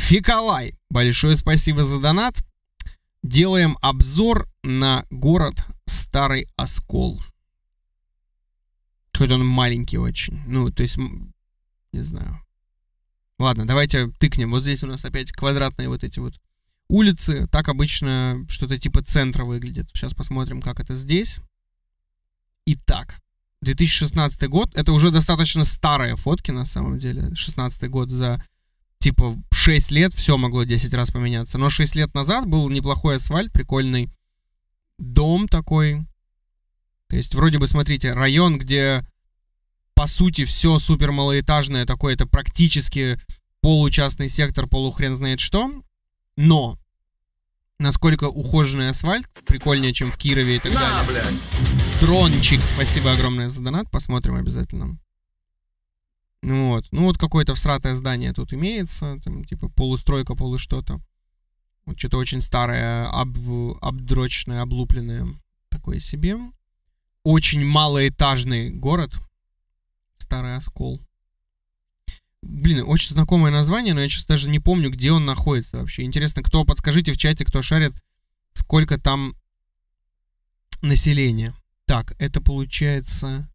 Фиколай, большое спасибо за донат. Делаем обзор на город Старый Оскол. Какой-то он маленький очень. Ну, то есть, не знаю. Ладно, давайте тыкнем. Вот здесь у нас опять квадратные вот эти вот улицы. Так обычно что-то типа центра выглядит. Сейчас посмотрим, как это здесь. Итак, 2016 год. Это уже достаточно старые фотки, на самом деле. 16 год за, типа, 6 лет. Все могло 10 раз поменяться. Но 6 лет назад был неплохой асфальт, прикольный дом такой. То есть, вроде бы, смотрите, район, где, по сути, все супер малоэтажное такое. Это практически получастный сектор, полухрен знает что. Но насколько ухоженный асфальт, прикольнее, чем в Кирове и так далее. Блядь. Дрончик, спасибо огромное за донат. Посмотрим обязательно. Ну вот какое-то всратое здание тут имеется. Там, типа, полустройка, полу-что-то. Вот что-то очень старое, обдроченное, облупленное. Такое себе. Очень малоэтажный город. Старый Оскол. Блин, очень знакомое название, но я сейчас даже не помню, где он находится вообще. Интересно, кто, подскажите в чате, кто шарит, сколько там населения. Так, это получается...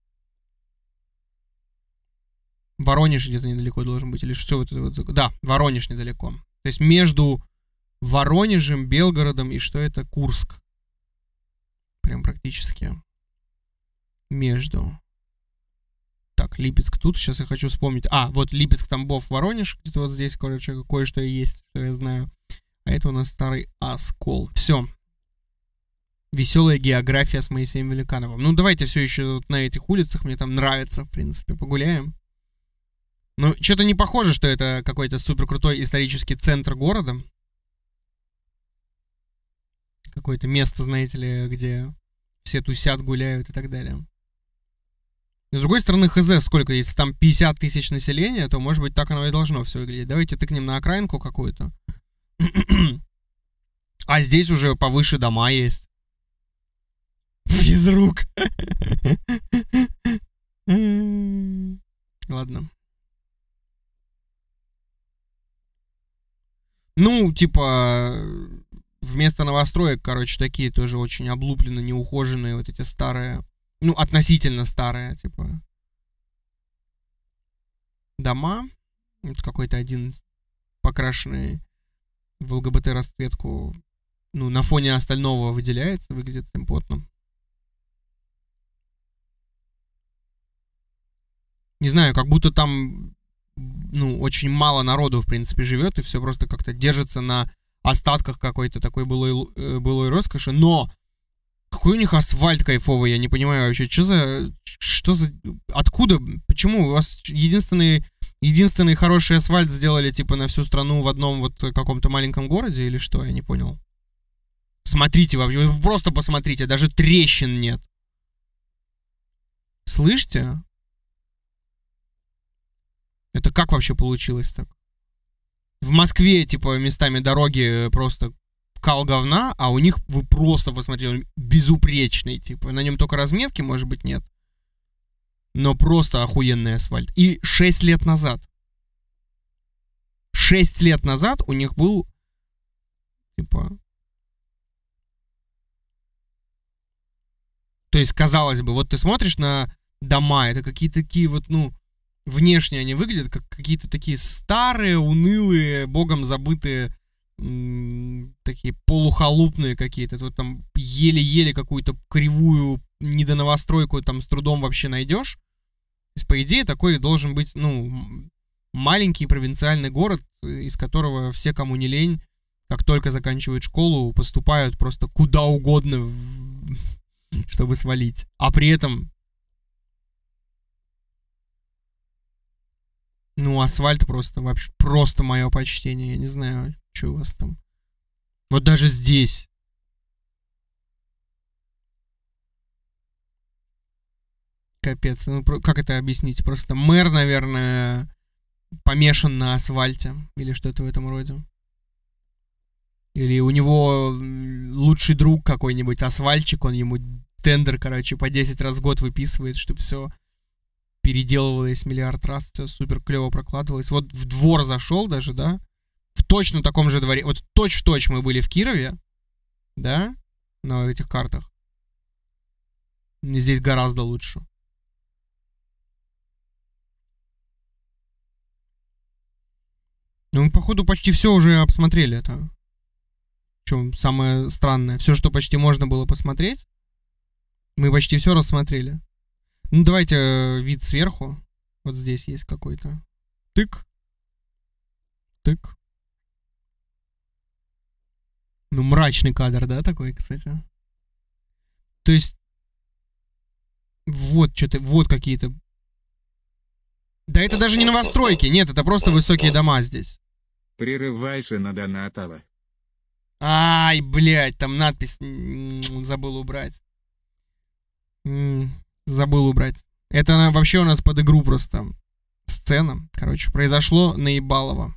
Воронеж где-то недалеко должен быть, или что вот это вот... Да, Воронеж недалеко. То есть между Воронежем, Белгородом и что это? Курск. Прям практически между... Так, Липецк тут, сейчас я хочу вспомнить. А, вот Липецк, Тамбов, Воронеж. Где-то вот здесь, короче, кое-что есть, что я знаю. А это у нас Старый Оскол. Все. Веселая география с Моисеем Великановым. Ну, давайте все еще вот на этих улицах. Мне там нравится, в принципе, погуляем. Ну, что-то не похоже, что это какой-то супер крутой исторический центр города. Какое-то место, знаете ли, где все тусят, гуляют и так далее. С другой стороны, хз, сколько, если там 50 тысяч населения, то, может быть, так оно и должно все выглядеть. Давайте тыкнем на окраинку какую-то. А здесь уже повыше дома есть. Физрук. Ладно. Ну, типа, вместо новостроек, короче, такие тоже очень облупленные, неухоженные вот эти старые... Ну, относительно старые, типа, дома. Вот какой-то один покрашенный в ЛГБТ-расцветку, ну, на фоне остального выделяется, выглядит симпотно. Не знаю, как будто там, ну, очень мало народу, в принципе, живет, и все просто как-то держится на остатках какой-то такой былой роскоши, но... Какой у них асфальт кайфовый, я не понимаю вообще, что за, откуда, почему у вас единственный хороший асфальт сделали, типа, на всю страну в одном вот каком-то маленьком городе, или что, я не понял. Смотрите вообще, вы просто посмотрите, даже трещин нет. Слышите? Это как вообще получилось так? В Москве, типа, местами дороги просто... кал говна, а у них, вы просто посмотрите, он безупречный, типа, на нем только разметки, может быть, нет, но просто охуенный асфальт. И 6 лет назад у них был, типа, то есть, казалось бы, вот ты смотришь на дома, это какие-то такие вот, ну, внешне они выглядят, как какие-то такие старые, унылые, богом забытые, такие полухалупные какие-то. Вот там еле-еле какую-то кривую недоновостройку там с трудом вообще найдешь. То есть, по идее, такой должен быть, ну, маленький провинциальный город, из которого все, кому не лень, как только заканчивают школу, поступают просто куда угодно, чтобы свалить. А при этом, ну, асфальт просто вообще, просто мое почтение. Я не знаю, что у вас там. Вот даже здесь. Капец. Ну, как это объяснить? Просто мэр, наверное, помешан на асфальте. Или что-то в этом роде. Или у него лучший друг какой-нибудь асфальтчик. Он ему тендер, короче, по 10 раз в год выписывает, чтобы все переделывалось миллиард раз. Все супер клево прокладывалось. Вот в двор зашел даже, да? В точно таком же дворе. Вот точь-в-точь мы были в Кирове, да, на этих картах. Здесь гораздо лучше. Ну, мы, походу, почти все уже обсмотрели это. В чем самое странное. Все, что почти можно было посмотреть, мы почти все рассмотрели. Ну, давайте вид сверху. Вот здесь есть какой-то. Тык. Тык. Ну, мрачный кадр, да, такой, кстати. То есть, вот что-то, вот какие-то. Да это даже не новостройки, нет, это просто высокие дома здесь. Прерывайся на Донатова. Ай, блядь, там надпись забыл убрать. Забыл убрать. Это вообще у нас под игру просто сцена. Короче, произошло наебалово.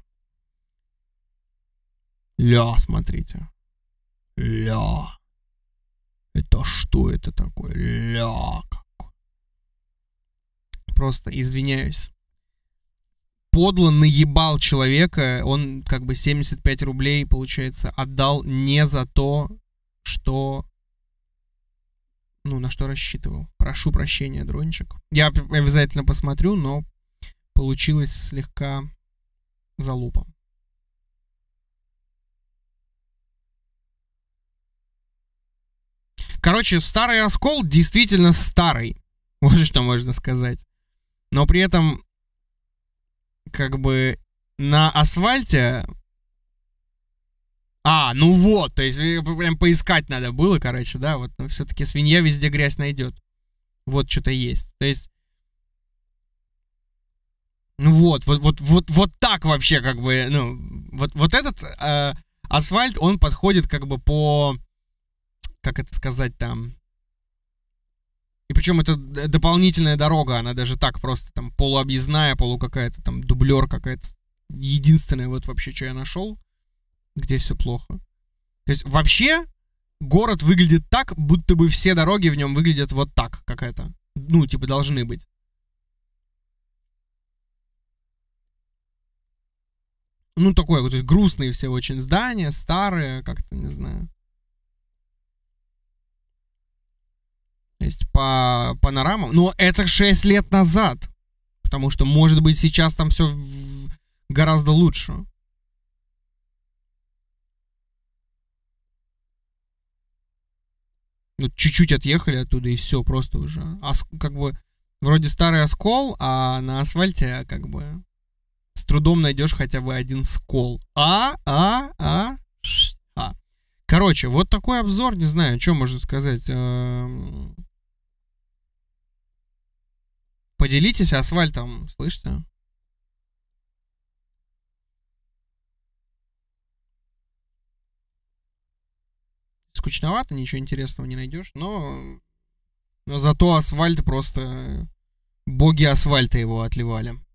Ля, смотрите. Ля. Это что это такое? Ля. Просто извиняюсь. Подло наебал человека. Он как бы 75 рублей, получается, отдал не за то, что... Ну, на что рассчитывал. Прошу прощения, дрончик. Я обязательно посмотрю, но получилось слегка залупа. Короче, старый оскол действительно старый. Вот что можно сказать. Но при этом, как бы, на асфальте... ну вот, то есть прям поискать надо было, короче, да, вот, но все-таки свинья везде грязь найдет. Вот что-то есть. То есть, ну вот так вообще, как бы, ну, вот этот асфальт, он подходит как бы по, как это сказать там, и причем это дополнительная дорога, она даже так просто там полуобъездная, полу какая-то там дублер какая-то, единственное вот вообще, что я нашел, где все плохо. То есть вообще город выглядит так, будто бы все дороги в нем выглядят вот так, как это. Ну, типа, должны быть. Ну, такое вот, то есть грустные все очень здания, старые, как-то, не знаю. То есть по панорамам. Но это 6 лет назад. Потому что, может быть, сейчас там все гораздо лучше. Вот чуть-чуть отъехали оттуда, и все, просто уже. Как бы, вроде старый оскол, а на асфальте, как бы, с трудом найдешь хотя бы один скол. Короче, вот такой обзор, не знаю, что можно сказать. Поделитесь асфальтом, слышите? Скучновато, ничего интересного не найдешь, но зато асфальт просто... Боги асфальта его отливали.